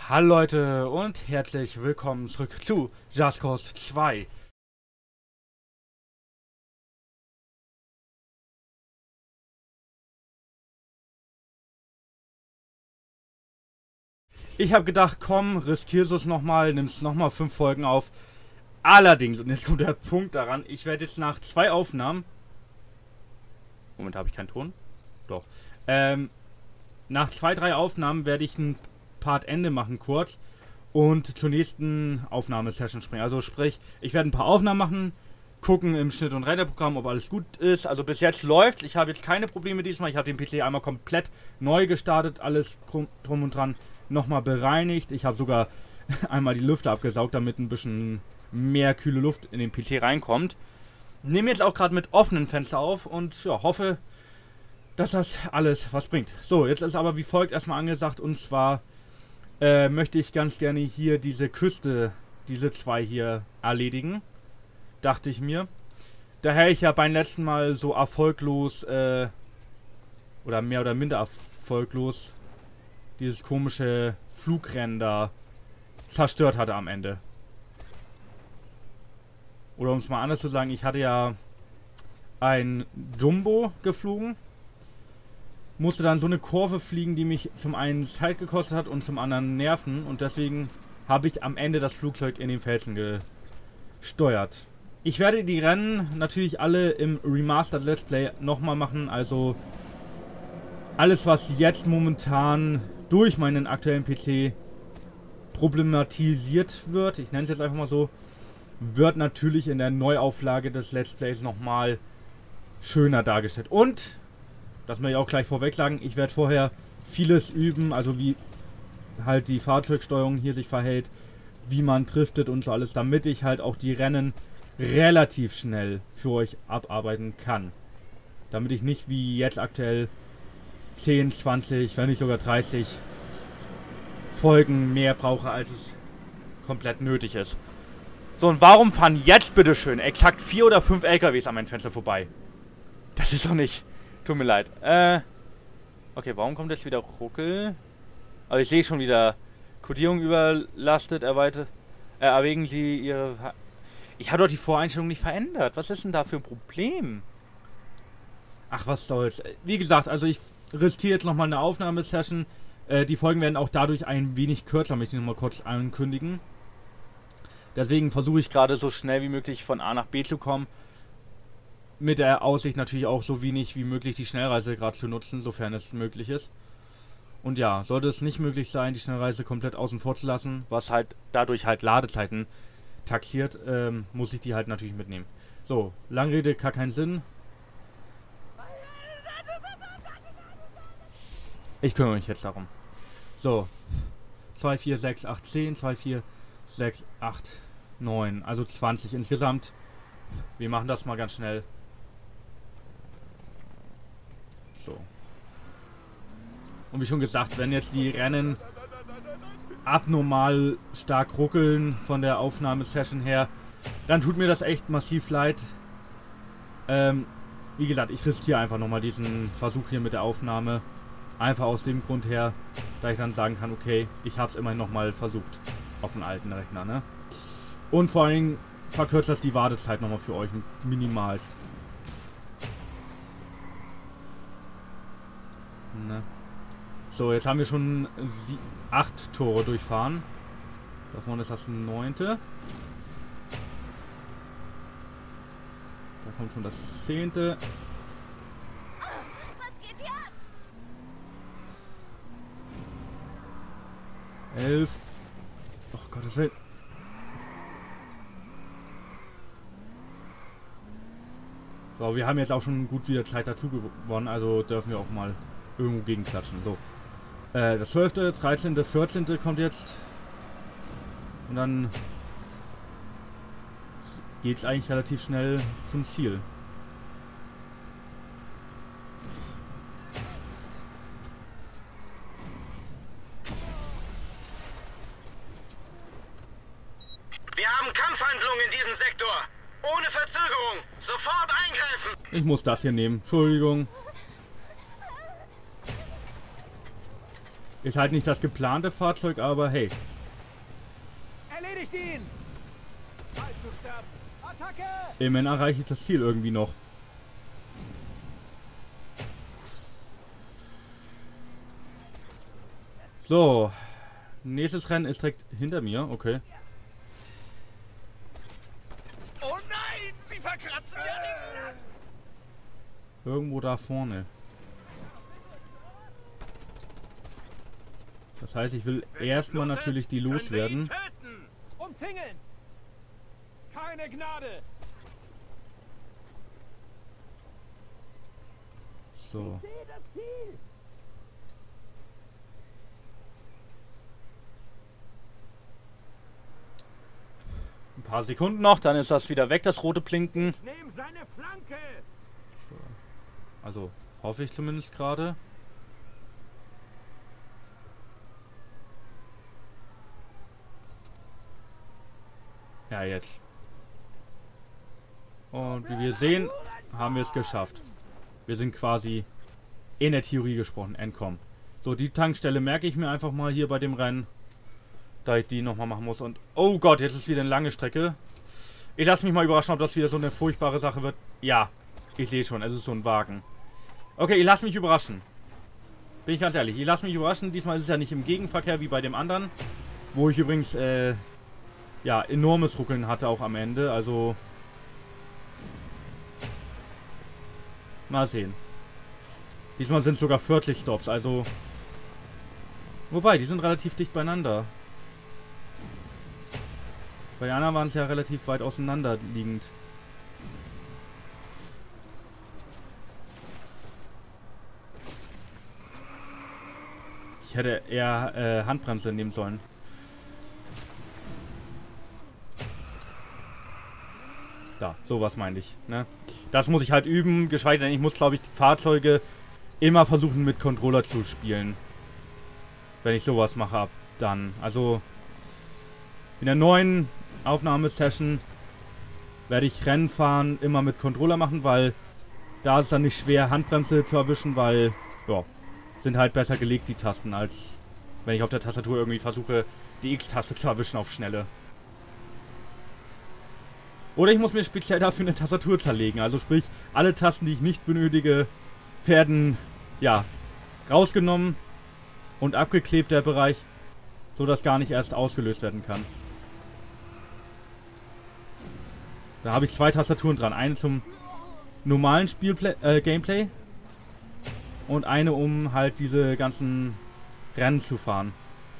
Hallo Leute und herzlich willkommen zurück zu Just Cause 2. Ich habe gedacht, komm, riskierst es nochmal, nimmst nochmal 5 Folgen auf. Allerdings, und jetzt kommt der Punkt daran, ich werde jetzt nach 2 Aufnahmen... Moment, habe ich keinen Ton? Doch. Nach 2, 3 Aufnahmen werde ich ein Part Ende machen kurz und zur nächsten Aufnahmesession springen. Also sprich, ich werde ein paar Aufnahmen machen, gucken im Schnitt- und Renderprogramm, ob alles gut ist. Also bis jetzt läuft. Ich habe jetzt keine Probleme diesmal. Ich habe den PC einmal komplett neu gestartet, alles drum und dran nochmal bereinigt. Ich habe sogar einmal die Lüfter abgesaugt, damit ein bisschen mehr kühle Luft in den PC reinkommt. Nehme jetzt auch gerade mit offenen Fenster auf und ja, hoffe, dass das alles was bringt. So, jetzt ist aber wie folgt erstmal angesagt, und zwar möchte ich ganz gerne hier diese Küste, diese 2 hier erledigen. Dachte ich mir. Daher ich ja beim letzten Mal so erfolglos, oder mehr oder minder erfolglos, dieses komische Flugrennen da zerstört hatte am Ende. Oder um es mal anders zu sagen, ich hatte ja ein Jumbo geflogen. Musste dann so eine Kurve fliegen, die mich zum einen Zeit gekostet hat und zum anderen Nerven. Und deswegen habe ich am Ende das Flugzeug in den Felsen gesteuert. Ich werde die Rennen natürlich alle im Remastered Let's Play nochmal machen. Also alles, was jetzt momentan durch meinen aktuellen PC problematisiert wird, ich nenne es jetzt einfach mal so, wird natürlich in der Neuauflage des Let's Plays nochmal schöner dargestellt. Und das möchte ich auch gleich vorweg sagen, ich werde vorher vieles üben, also wie halt die Fahrzeugsteuerung hier sich verhält, wie man driftet und so alles, damit ich halt auch die Rennen relativ schnell für euch abarbeiten kann. Damit ich nicht wie jetzt aktuell 10, 20, wenn nicht sogar 30 Folgen mehr brauche, als es komplett nötig ist. So, und warum fahren jetzt bitteschön exakt 4 oder 5 LKWs an meinem Fenster vorbei? Das ist doch nicht... Tut mir leid. Okay, warum kommt jetzt wieder Ruckel? Also ich sehe schon wieder Kodierung überlastet, erwägen Sie Ihre... Ich habe doch die Voreinstellung nicht verändert. Was ist denn da für ein Problem? Ach, was soll's. Wie gesagt, also ich riskiere jetzt nochmal eine Aufnahmesession. Die Folgen werden auch dadurch ein wenig kürzer, möchte ich nochmal kurz ankündigen. Deswegen versuche ich gerade so schnell wie möglich von A nach B zu kommen. Mit der Aussicht natürlich auch so wenig wie möglich die Schnellreise gerade zu nutzen, sofern es möglich ist. Und ja, sollte es nicht möglich sein, die Schnellreise komplett außen vor zu lassen, was halt dadurch halt Ladezeiten taxiert, muss ich die halt natürlich mitnehmen. So, Langrede, gar keinen Sinn. Ich kümmere mich jetzt darum. So, 2, 4, 6, 8, 10, 2, 4, 6, 8, 9, also 20 insgesamt. Wir machen das mal ganz schnell. So. Und wie schon gesagt, wenn jetzt die Rennen abnormal stark ruckeln von der Aufnahmesession her, dann tut mir das echt massiv leid. Wie gesagt, ich riskiere einfach nochmal diesen Versuch hier mit der Aufnahme. Einfach aus dem Grund her, da ich dann sagen kann, okay, ich habe es immerhin nochmal versucht. Auf dem alten Rechner, ne? Und vor allem verkürzt das die Wartezeit nochmal für euch minimalst. Ne? So, jetzt haben wir schon 8 Tore durchfahren. Davon ist das 9. Da kommt schon das 10. Was geht hier ab? 11. Ach Gottes Willen. So, wir haben jetzt auch schon gut wieder Zeit dazu gewonnen, also dürfen wir auch mal irgendwo gegenklatschen. So. Das 12., 13., 14. kommt jetzt. Und dann geht es eigentlich relativ schnell zum Ziel. Wir haben Kampfhandlungen in diesem Sektor. Ohne Verzögerung. Sofort eingreifen. Ich muss das hier nehmen. Entschuldigung. Ist halt nicht das geplante Fahrzeug, aber hey. Erledigt ihn! Fallzugstart! Attacke! Immerhin erreiche ich das Ziel irgendwie noch. So. Nächstes Rennen ist direkt hinter mir. Okay. Oh nein! Sie verkratzen ja den Land! Irgendwo da vorne. Das heißt, ich will erstmal natürlich die loswerden. Umzingeln! Keine Gnade! So. Ich sehe das Ziel! Ein paar Sekunden noch, dann ist das wieder weg, das rote Blinken. Nehm seine Flanke! Also, hoffe ich zumindest gerade. Ja, jetzt. Und wie wir sehen, haben wir es geschafft. Wir sind quasi in der Theorie gesprochen, entkommen. So, die Tankstelle merke ich mir einfach mal hier bei dem Rennen, da ich die nochmal machen muss. Und, oh Gott, jetzt ist wieder eine lange Strecke. Ich lasse mich mal überraschen, ob das wieder so eine furchtbare Sache wird. Ja, ich sehe schon, es ist so ein Wagen. Okay, ich lasse mich überraschen. Bin ich ganz ehrlich, ich lasse mich überraschen. Diesmal ist es ja nicht im Gegenverkehr wie bei dem anderen. Wo ich übrigens, ja, enormes Ruckeln hatte auch am Ende. Also, mal sehen. Diesmal sind es sogar 40 Stops, also... Wobei, die sind relativ dicht beieinander. Bei den anderen waren es ja relativ weit auseinander liegend. Ich hätte eher Handbremse nehmen sollen. Da, sowas meinte ich, ne? Das muss ich halt üben, geschweige denn, ich muss, glaube ich, Fahrzeuge immer versuchen mit Controller zu spielen. Wenn ich sowas mache, ab dann. Also, in der neuen Aufnahmesession werde ich Rennen fahren immer mit Controller machen, weil da ist es dann nicht schwer, Handbremse zu erwischen, weil, ja, sind halt besser gelegt, die Tasten, als wenn ich auf der Tastatur irgendwie versuche, die X-Taste zu erwischen auf Schnelle. Oder ich muss mir speziell dafür eine Tastatur zerlegen. Also sprich, alle Tasten, die ich nicht benötige, werden, ja, rausgenommen und abgeklebt, der Bereich, so dass gar nicht erst ausgelöst werden kann. Da habe ich 2 Tastaturen dran. Eine zum normalen Gameplay und eine, um halt diese ganzen Rennen zu fahren.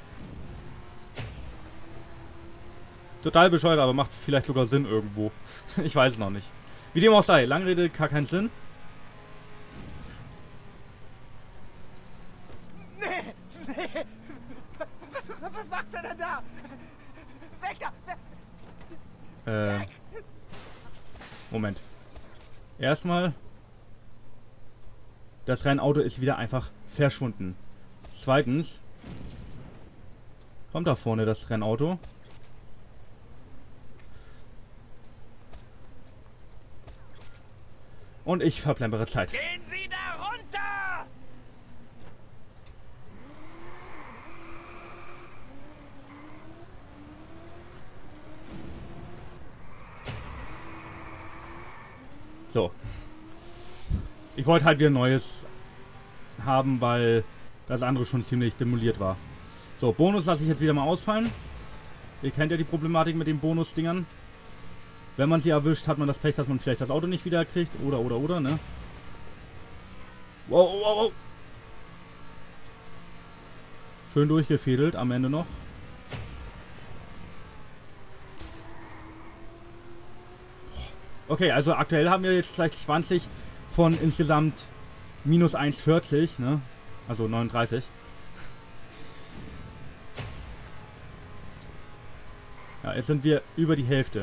Total bescheuert, aber macht vielleicht sogar Sinn irgendwo. Ich weiß es noch nicht. Wie dem auch sei, lange Rede, gar keinen Sinn. Nee! Nee! Was macht er denn da? Weg da! Moment. Erstmal, das Rennauto ist wieder einfach verschwunden. Zweitens, kommt da vorne das Rennauto. Und ich verplempere Zeit. Gehen Sie da runter! So. Ich wollte halt wieder Neues haben, weil das andere schon ziemlich demoliert war. So, Bonus lasse ich jetzt wieder mal ausfallen. Ihr kennt ja die Problematik mit den Bonus-Dingern. Wenn man sie erwischt, hat man das Pech, dass man vielleicht das Auto nicht wieder kriegt. Oder, ne? Wow, wow, wow. Schön durchgefädelt am Ende noch. Okay, also aktuell haben wir jetzt gleich 20 von insgesamt minus 1,40, ne? Also 39. Ja, jetzt sind wir über die Hälfte.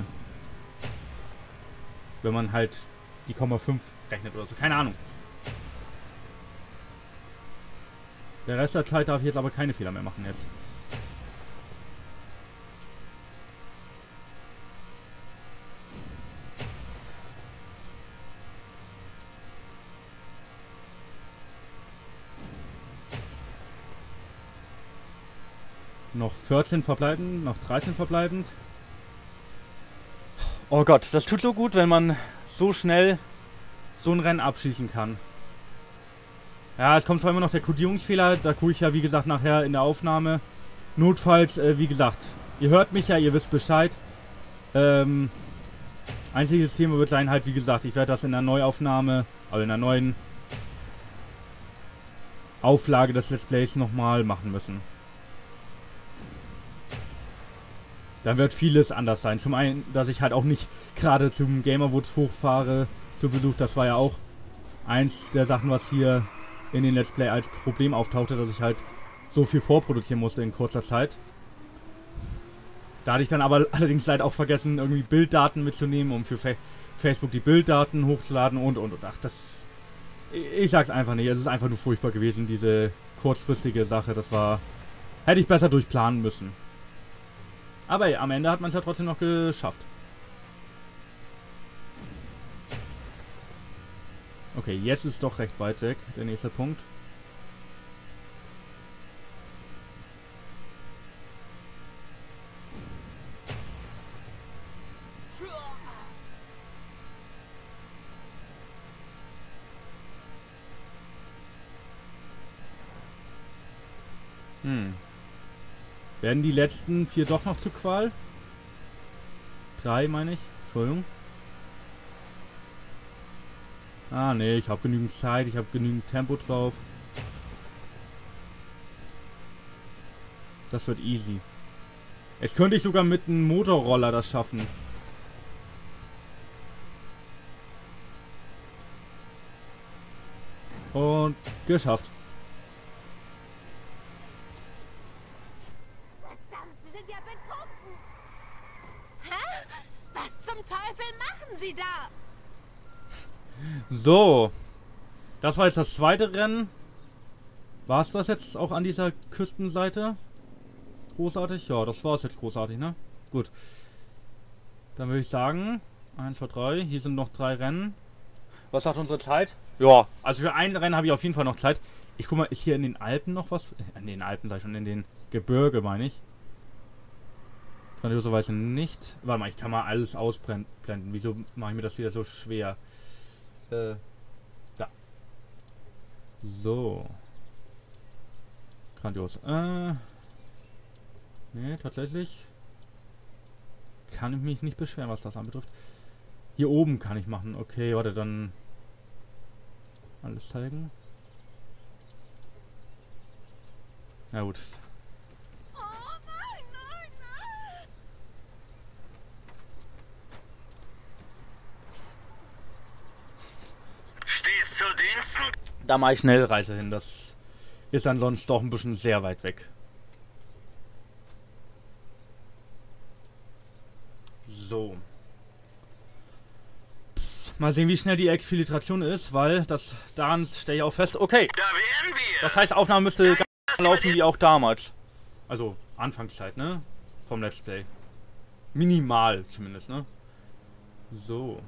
Wenn man halt die 0,5 rechnet oder so. Keine Ahnung. Der Rest der Zeit darf ich jetzt aber keine Fehler mehr machen jetzt. Noch 14 verbleibend, noch 13 verbleibend. Oh Gott, das tut so gut, wenn man so schnell so ein Rennen abschießen kann. Ja, es kommt zwar immer noch der Kodierungsfehler, da gucke ich ja wie gesagt nachher in der Aufnahme. Notfalls, wie gesagt, ihr hört mich ja, ihr wisst Bescheid. Einziges Thema wird sein halt, wie gesagt, ich werde das in der Neuaufnahme, also in der neuen Auflage des Let's Plays nochmal machen müssen. Dann wird vieles anders sein. Zum einen, dass ich halt auch nicht gerade zum Gamerwoods hochfahre, zu Besuch, das war ja auch eins der Sachen, was hier in den Let's Play als Problem auftauchte, dass ich halt so viel vorproduzieren musste in kurzer Zeit. Da hatte ich dann aber allerdings leider auch vergessen, irgendwie Bilddaten mitzunehmen, um für Facebook die Bilddaten hochzuladen und. Ach, das... Ich sag's einfach nicht, es ist einfach nur furchtbar gewesen, diese kurzfristige Sache, das war... Hätte ich besser durchplanen müssen. Aber ja, am Ende hat man es ja trotzdem noch geschafft. Okay, jetzt ist doch recht weit weg, der nächste Punkt. Werden die letzten 4 doch noch zu Qual? 3 meine ich. Entschuldigung. Ah, nee, ich habe genügend Zeit, ich habe genügend Tempo drauf. Das wird easy. Jetzt könnte ich sogar mit einem Motorroller das schaffen. Und geschafft. Verdammt, Sie sind ja betrunken. Hä? Was zum Teufel machen Sie da? So. Das war jetzt das zweite Rennen. War es das jetzt auch an dieser Küstenseite? Großartig? Ja, das war es jetzt großartig, ne? Gut. Dann würde ich sagen, 1, 2, 3. Hier sind noch 3 Rennen. Was sagt unsere Zeit? Ja, also für ein Rennen habe ich auf jeden Fall noch Zeit. Ich guck mal, ist hier in den Alpen noch was? In den Alpen sag ich schon, in den Gebirge meine ich. Grandioserweise nicht. Warte mal, ich kann mal alles ausblenden. Wieso mache ich mir das wieder so schwer? Da. So. Grandios. Nee, tatsächlich kann ich mich nicht beschweren, was das anbetrifft. Hier oben kann ich machen. Okay, warte, dann alles zeigen. Na gut. Oh nein, nein, nein! Stets zu Diensten. Da mache ich Schnellreise hin. Das ist dann sonst doch ein bisschen sehr weit weg. So. Mal sehen, wie schnell die Exfiltration ist, weil das daran stelle ich auch fest. Okay. Da wären wir. Das heißt, Aufnahme müsste ganz laufen wie auch damals. Also Anfangszeit, ne? Vom Let's Play. Minimal zumindest, ne? So.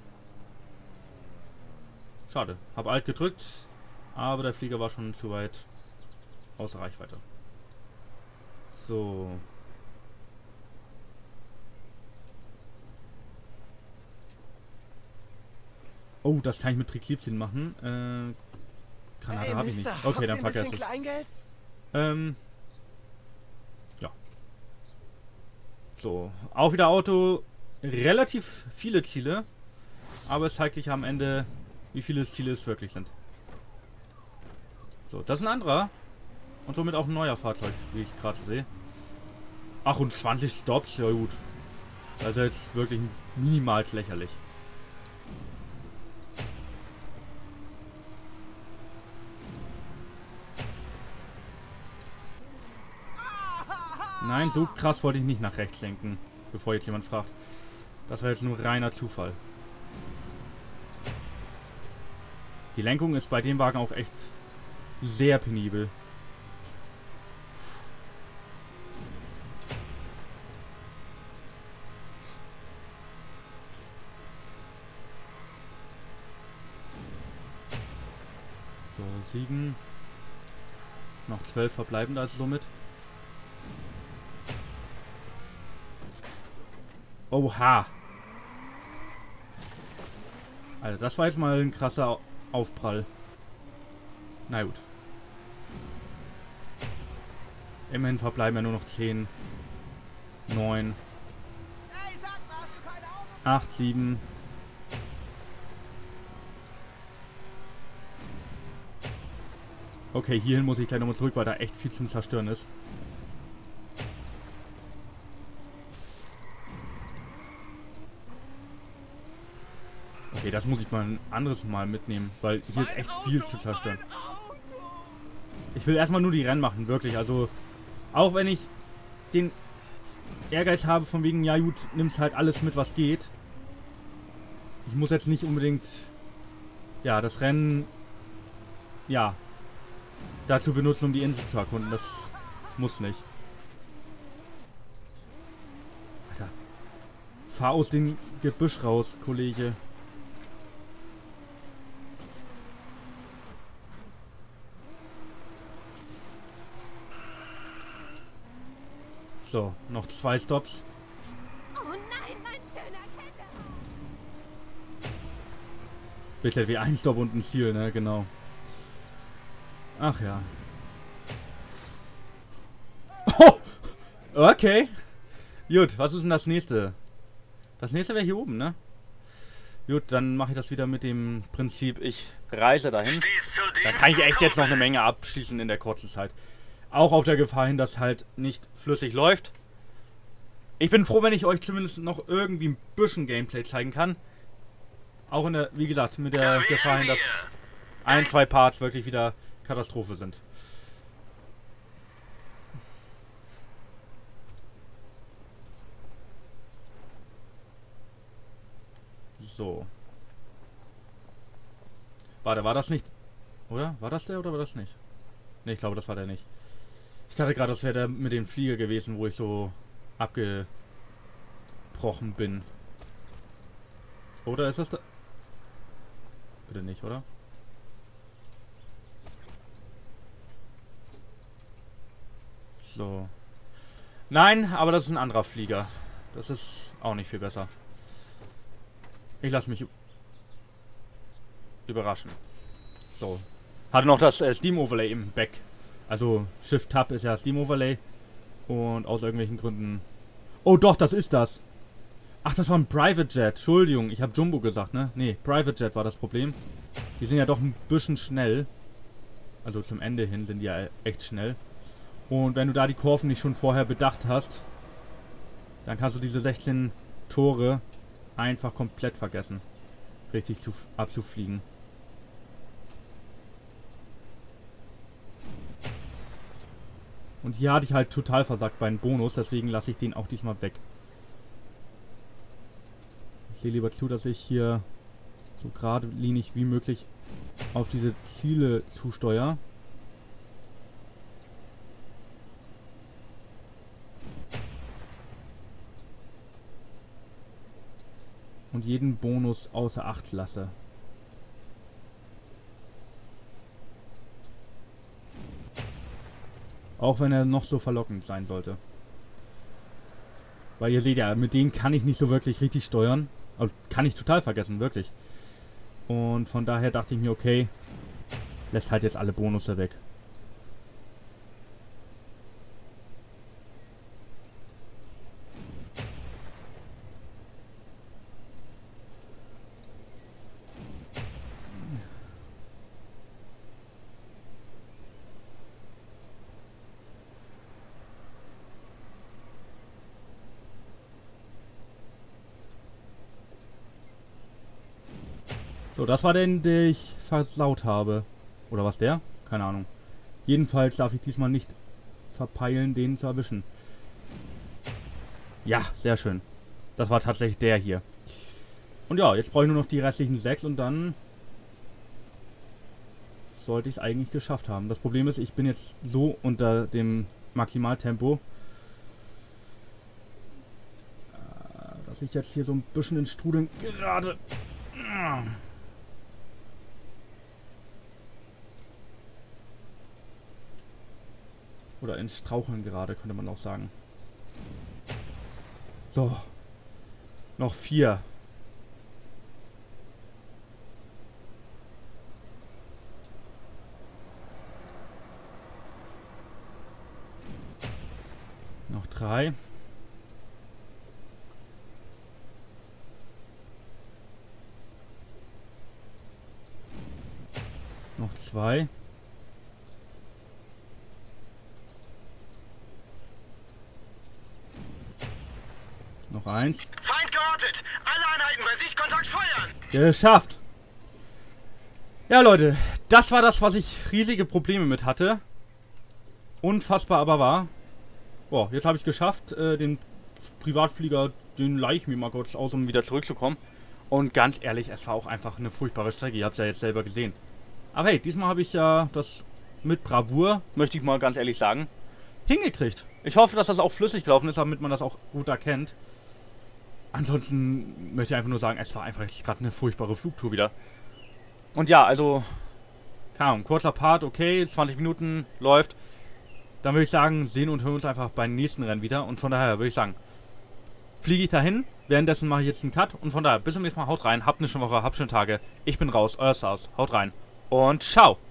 Schade. Hab Alt gedrückt, aber der Flieger war schon zu weit außer Reichweite. So. Oh, das kann ich mit Trick 17 machen. Granate Hey, habe ich nicht. Mister, Okay, habt dann ihr vergesst ein es. bisschen Kleingeld? Ja. So, auch wieder Auto. Relativ viele Ziele. Aber es zeigt sich am Ende, wie viele Ziele es wirklich sind. So, das ist ein anderer. Und somit auch ein neuer Fahrzeug, wie ich gerade sehe. Ach, und 20 Stops, ja gut. Das ist jetzt wirklich minimal lächerlich. Nein, so krass wollte ich nicht nach rechts lenken, bevor jetzt jemand fragt. Das war jetzt nur reiner Zufall. Die Lenkung ist bei dem Wagen auch echt sehr penibel. So, 7. Noch 12 verbleiben da also somit. Oha. Also das war jetzt mal ein krasser Aufprall. Na gut. Immerhin verbleiben ja nur noch 10, 9, Ey, sag mal, hast du keine Augen? 8, 7. Okay, hierhin muss ich gleich nochmal zurück, weil da echt viel zum Zerstören ist. Okay, das muss ich mal ein anderes Mal mitnehmen, weil hier ist echt viel zu zerstören. Ich will erstmal nur die Rennen machen, wirklich. Also, auch wenn ich den Ehrgeiz habe von wegen, ja gut, nimmst halt alles mit, was geht. Ich muss jetzt nicht unbedingt, ja, das Rennen, ja, dazu benutzen, um die Insel zu erkunden. Das muss nicht. Alter. Fahr aus dem Gebüsch raus, Kollege. So, noch 2 Stops. Oh nein, mein schöner Kette. Bitte wie ein Stop und ein Ziel, ne? Genau. Ach ja. Oh! Okay. Gut, was ist denn das nächste? Das nächste wäre hier oben, ne? Gut, dann mache ich das wieder mit dem Prinzip, ich reise dahin. Da kann ich echt jetzt noch eine Menge abschließen in der kurzen Zeit. Auch auf der Gefahr hin, dass halt nicht flüssig läuft. Ich bin froh, wenn ich euch zumindest noch irgendwie ein bisschen Gameplay zeigen kann. Auch in der, wie gesagt, mit der Gefahr hin, dass 1, 2 Parts wirklich wieder Katastrophe sind. So. Warte, war das nicht... Oder? War das der oder war das nicht? Ne, ich glaube, das war der nicht. Ich dachte gerade, das wäre der mit dem Flieger gewesen, wo ich so abgebrochen bin. Oder ist das da? Bitte nicht, oder? So. Nein, aber das ist ein anderer Flieger. Das ist auch nicht viel besser. Ich lasse mich überraschen. So. Hatte noch das Steam Overlay im Back. Also Shift Tab ist ja Steam Overlay. Und aus irgendwelchen Gründen... Oh doch, das ist das. Ach, das war ein Private Jet. Entschuldigung, ich habe Jumbo gesagt, ne? Ne, Private Jet war das Problem. Die sind ja doch ein bisschen schnell. Also zum Ende hin sind die ja echt schnell. Und wenn du da die Kurven nicht schon vorher bedacht hast, dann kannst du diese 16 Tore einfach komplett vergessen. Richtig abzufliegen. Und hier hatte ich halt total versagt bei einem Bonus, deswegen lasse ich den auch diesmal weg. Ich sehe lieber zu, dass ich hier so geradlinig wie möglich auf diese Ziele zusteuere. Und jeden Bonus außer Acht lasse. Auch wenn er noch so verlockend sein sollte. Weil ihr seht ja, mit denen kann ich nicht so wirklich richtig steuern. Also kann ich total vergessen, wirklich. Und von daher dachte ich mir, okay, lässt halt jetzt alle Bonusse weg. So, das war den ich versaut habe. Oder was der? Keine Ahnung. Jedenfalls darf ich diesmal nicht verpeilen, den zu erwischen. Ja, sehr schön. Das war tatsächlich der hier. Und ja, jetzt brauche ich nur noch die restlichen 6 und dann sollte ich es eigentlich geschafft haben. Das Problem ist, ich bin jetzt so unter dem Maximaltempo, dass ich jetzt hier so ein bisschen in Strudeln gerade... Oder in Straucheln gerade, könnte man auch sagen. So. Noch 4. Noch 3. Noch 2. Noch 1. Feind geortet! Alle Einheiten bei Sichtkontakt feuern! Geschafft! Ja, Leute, das war das, was ich riesige Probleme mit hatte. Unfassbar aber wahr. Boah, jetzt habe ich es geschafft. Den Privatflieger, den leih ich mir mal kurz aus, um wieder zurückzukommen. Und ganz ehrlich, es war auch einfach eine furchtbare Strecke. Ihr habt es ja jetzt selber gesehen. Aber hey, diesmal habe ich ja das mit Bravour, möchte ich mal ganz ehrlich sagen, hingekriegt. Ich hoffe, dass das auch flüssig gelaufen ist, damit man das auch gut erkennt. Ansonsten möchte ich einfach nur sagen, es war einfach jetzt gerade eine furchtbare Flugtour wieder. Und ja, also, keine Ahnung, kurzer Part, okay, 20 Minuten läuft. Dann würde ich sagen, sehen und hören uns einfach beim nächsten Rennen wieder. Und von daher würde ich sagen, fliege ich dahin. Währenddessen mache ich jetzt einen Cut. Und von daher, bis zum nächsten Mal, haut rein, habt eine schöne Woche, habt schöne Tage. Ich bin raus, euer Stars, haut rein und ciao.